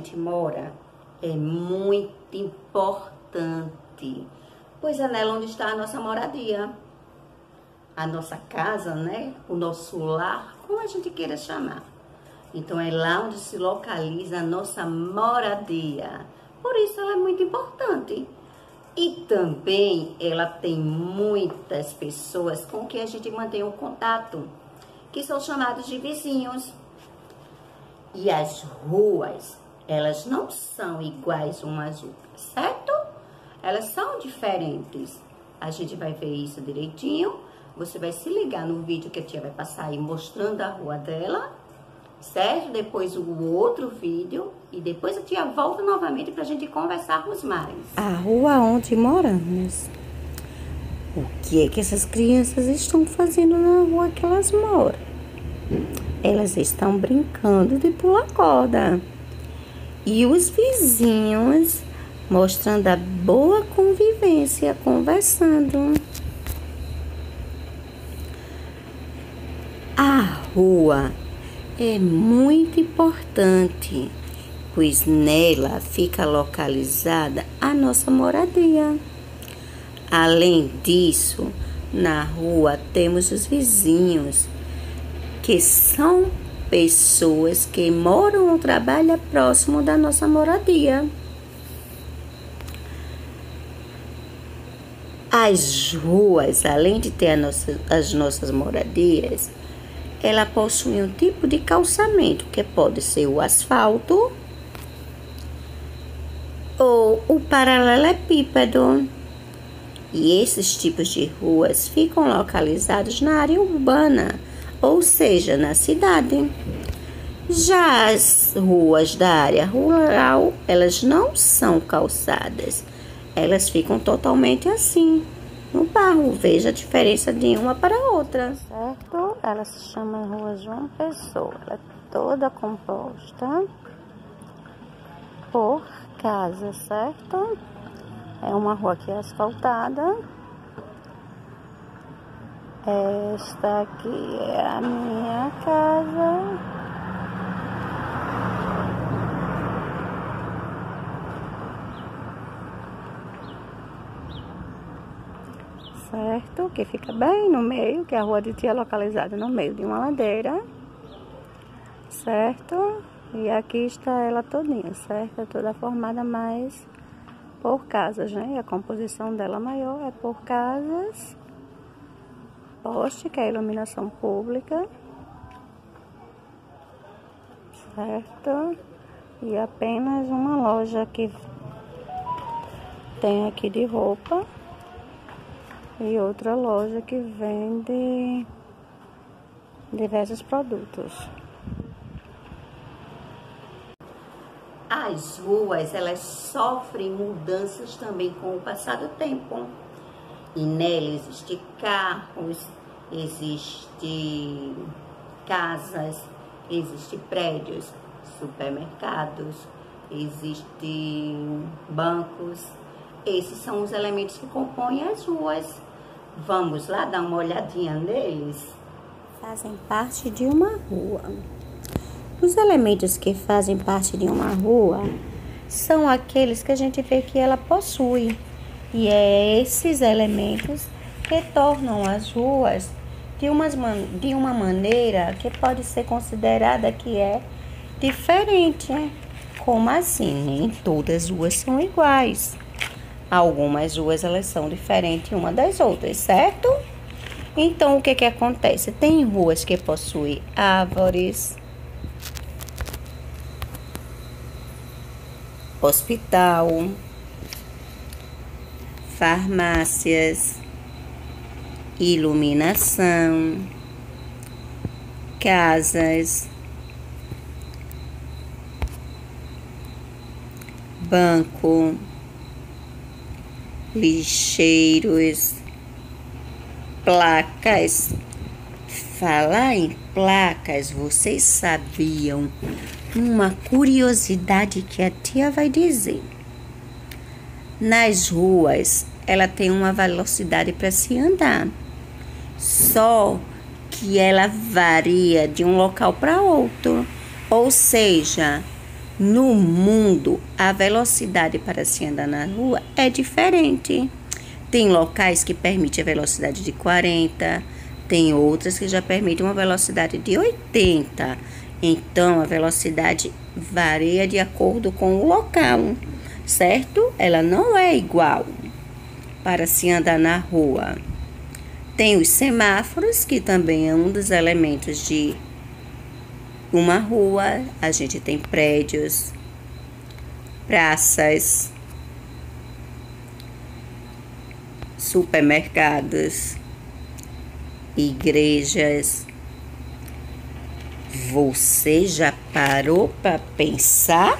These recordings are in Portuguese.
gente mora é muito importante, pois é nela onde está a nossa moradia, a nossa casa, né? O nosso lar, como a gente queira chamar. Então é lá onde se localiza a nossa moradia. Por isso ela é muito importante. E também ela tem muitas pessoas com que a gente mantém um contato, que são chamados de vizinhos. E as ruas, elas não são iguais umas às outras, certo? Elas são diferentes. A gente vai ver isso direitinho. Você vai se ligar no vídeo que a tia vai passar aí mostrando a rua dela, certo? Depois o outro vídeo e depois a tia volta novamente pra gente conversarmos mais. A rua onde moramos. O que é que essas crianças estão fazendo na rua que elas moram? Elas estão brincando de pular corda. E os vizinhos mostrando a boa convivência, conversando. A rua é muito importante, pois nela fica localizada a nossa moradia. Além disso, na rua temos os vizinhos, que são pessoas que moram ou trabalham próximo da nossa moradia. As ruas, além de ter as nossas moradias, ela possui um tipo de calçamento, que pode ser o asfalto ou o paralelepípedo. E esses tipos de ruas ficam localizados na área urbana, ou seja, na cidade. Já as ruas da área rural, elas não são calçadas. Elas ficam totalmente assim, no barro. Veja a diferença de uma para a outra. Certo? Ela se chama Rua João Pessoa. Ela é toda composta por casas, certo? É uma rua que é asfaltada. Esta aqui é a minha casa. Certo? Que fica bem no meio, que a rua de tia é localizada no meio de uma ladeira. Certo? E aqui está ela todinha, certo? É toda formada mais por casas, né? E a composição dela maior é por casas. Poste, que é a iluminação pública, certo? E apenas uma loja que tem aqui de roupa e outra loja que vende diversos produtos. As ruas, elas sofrem mudanças também com o passar do tempo. E nela existem carros, existem casas, existem prédios, supermercados, existem bancos. Esses são os elementos que compõem as ruas. Vamos lá dar uma olhadinha neles? Fazem parte de uma rua. Os elementos que fazem parte de uma rua são aqueles que a gente vê que ela possui. E é esses elementos que tornam as ruas de uma maneira que pode ser considerada que é diferente. Como assim? Nem todas as ruas são iguais. Algumas ruas elas são diferentes uma das outras, certo? Então o que acontece? Tem ruas que possuem árvores, hospital, farmácias, iluminação, casas, banco, lixeiros, placas. Falar em placas, vocês sabiam uma curiosidade que a tia vai dizer? Nas ruas, ela tem uma velocidade para se andar, só que ela varia de um local para outro. Ou seja, No mundo, a velocidade para se andar na rua é diferente. Tem locais que permitem a velocidade de 40, tem outras que já permitem uma velocidade de 80. Então, a velocidade varia de acordo com o local, certo? Ela não é igual para se andar na rua. Tem os semáforos, que também é um dos elementos de uma rua. A gente tem prédios, praças, supermercados, igrejas. Você já parou para pensar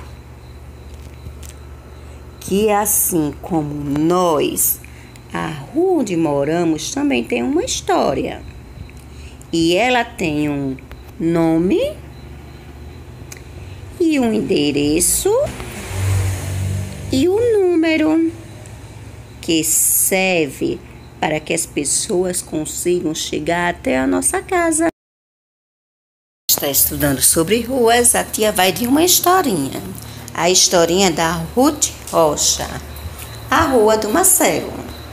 que, assim como nós, a rua onde moramos também tem uma história. E ela tem um nome e um endereço e um número que serve para que as pessoas consigam chegar até a nossa casa. Está estudando sobre ruas, a tia vai de uma historinha. A historinha da Ruth Rocha, a Rua do Marcelo.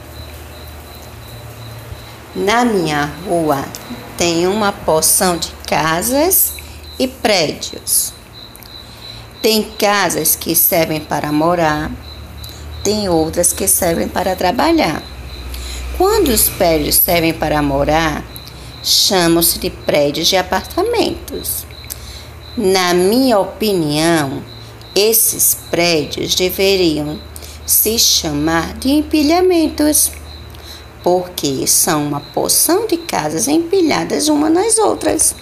Na minha rua tem uma porção de casas e prédios. Tem casas que servem para morar, tem outras que servem para trabalhar. Quando os prédios servem para morar, chamam-se de prédios de apartamentos. Na minha opinião, esses prédios deveriam se chamar de empilhamentos, porque são uma porção de casas empilhadas umas nas outras.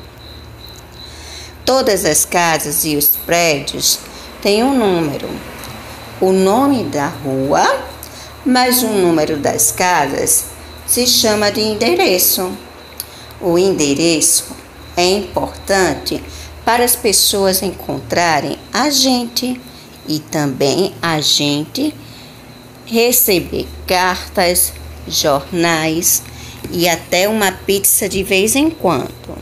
Todas as casas e os prédios têm um número, o nome da rua, mas o número das casas se chama de endereço. O endereço é importante para as pessoas encontrarem a gente e também a gente receber cartas, jornais e até uma pizza de vez em quando.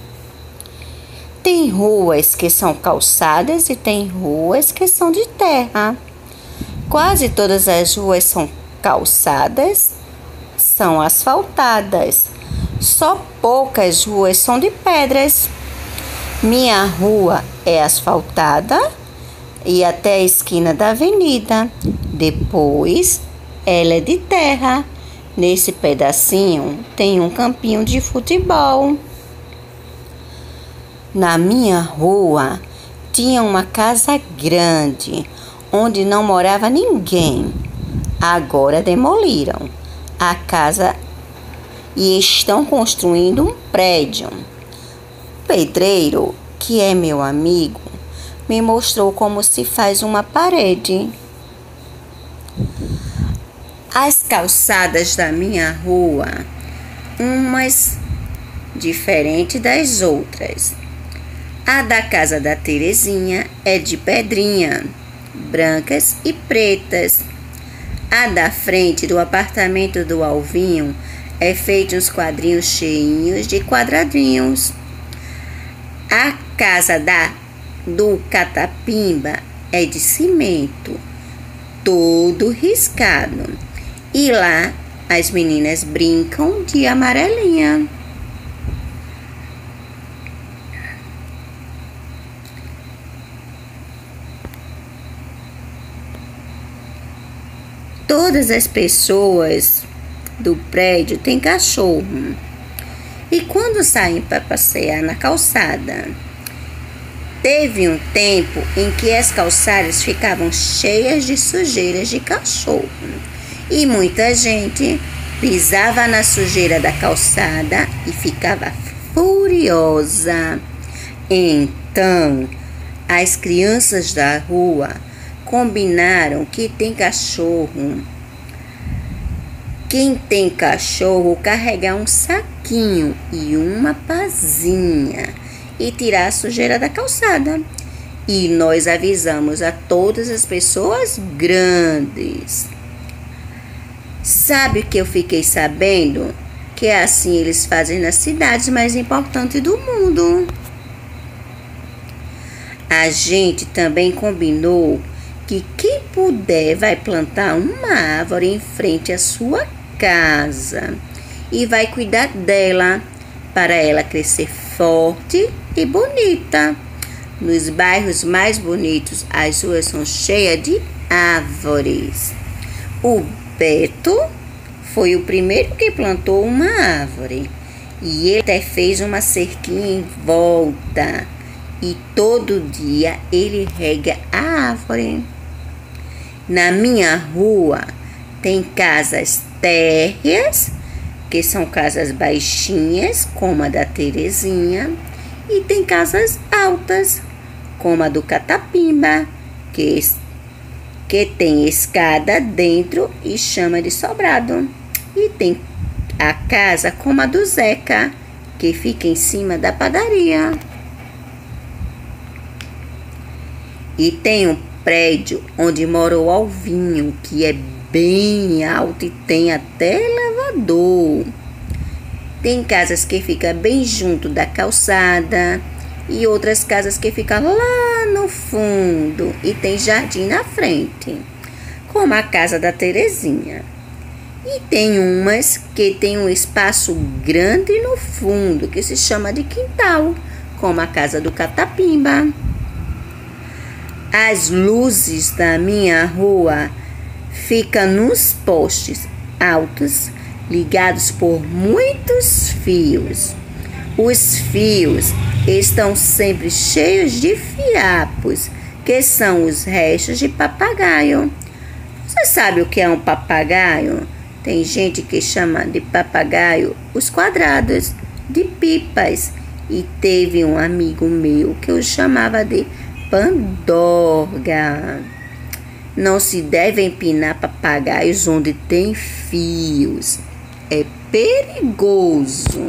Tem ruas que são calçadas e tem ruas que são de terra. Quase todas as ruas são calçadas, são asfaltadas. Só poucas ruas são de pedras. Minha rua é asfaltada e até a esquina da avenida. Depois, ela é de terra. Nesse pedacinho tem um campinho de futebol. Na minha rua tinha uma casa grande, onde não morava ninguém. Agora demoliram a casa e estão construindo um prédio. O pedreiro, que é meu amigo, me mostrou como se faz uma parede. As calçadas da minha rua, umas diferentes das outras. A da casa da Terezinha é de pedrinha, brancas e pretas. A da frente do apartamento do Alvinho é feito uns quadrinhos cheinhos de quadradinhos. A casa do Catapimba é de cimento, todo riscado. E lá as meninas brincam de amarelinha. Todas as pessoas do prédio têm cachorro. E quando saem para passear na calçada, teve um tempo em que as calçadas ficavam cheias de sujeiras de cachorro. E muita gente pisava na sujeira da calçada e ficava furiosa. Então, as crianças da rua combinaram que tem cachorro. Quem tem cachorro carregar um saquinho e uma pazinha e tirar a sujeira da calçada. E nós avisamos a todas as pessoas grandes. Sabe o que eu fiquei sabendo? Que é assim eles fazem nas cidades mais importantes do mundo. A gente também combinou que quem puder vai plantar uma árvore em frente à sua casa e vai cuidar dela para ela crescer forte e bonita. Nos bairros mais bonitos, as ruas são cheias de árvores. O Beto foi o primeiro que plantou uma árvore e ele até fez uma cerquinha em volta. E todo dia ele rega a árvore. Na minha rua tem casas térreas, que são casas baixinhas, como a da Terezinha, e tem casas altas, como a do Catapimba, que tem escada dentro e chama de sobrado. E tem a casa como a do Zeca, que fica em cima da padaria. E tem um prédio onde mora o Alvinho, que é bem alto e tem até elevador. Tem casas que ficam bem junto da calçada e outras casas que ficam lá no fundo e tem jardim na frente, como a casa da Terezinha. E tem umas que tem um espaço grande no fundo, que se chama de quintal, como a casa do Catapimba. As luzes da minha rua ficam nos postes altos, ligados por muitos fios. Os fios estão sempre cheios de fiapos, que são os restos de papagaio. Você sabe o que é um papagaio? Tem gente que chama de papagaio os quadrados de pipas. E teve um amigo meu que eu chamava de pandorga. Não se deve empinar papagaios onde tem fios. É perigoso.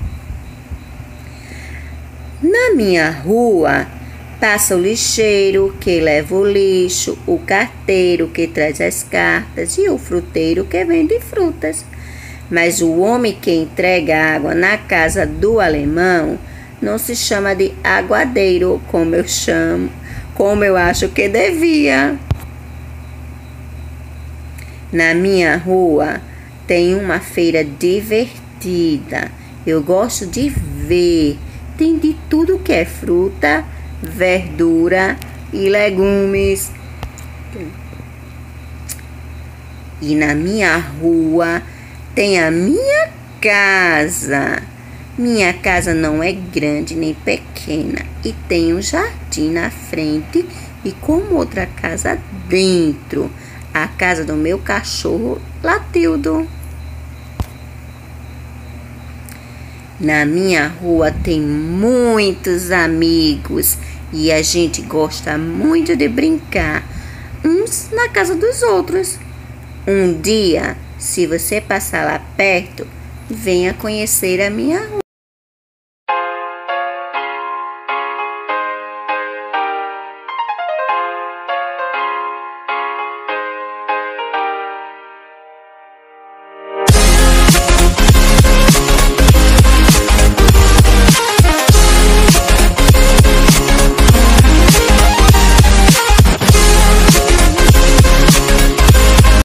Na minha rua passa o lixeiro que leva o lixo, o carteiro que traz as cartas e o fruteiro que vende frutas. Mas o homem que entrega água na casa do alemão não se chama de aguadeiro, como eu acho que devia. Na minha rua tem uma feira divertida. Eu gosto de ver. Tem de tudo que é fruta, verdura e legumes. E na minha rua tem a minha casa. Minha casa não é grande nem pequena e tem um jardim na frente e como outra casa dentro. A casa do meu cachorro Latildo. Na minha rua tem muitos amigos e a gente gosta muito de brincar uns na casa dos outros. Um dia, se você passar lá perto, venha conhecer a minha rua.